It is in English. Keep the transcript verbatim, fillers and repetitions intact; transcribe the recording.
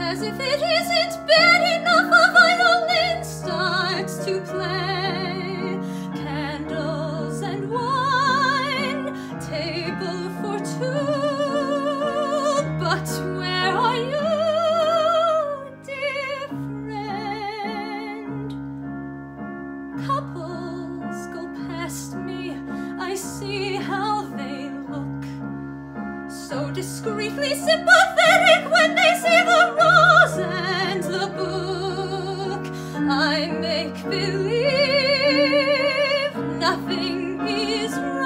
As if it isn't bad enough a violin starts to play. Candles and wine, table for two. But where are you, dear friend? Couples go past me, I see how they look, so discreetly sympathetic when they see the rose and the book. I make believe nothing is wrong.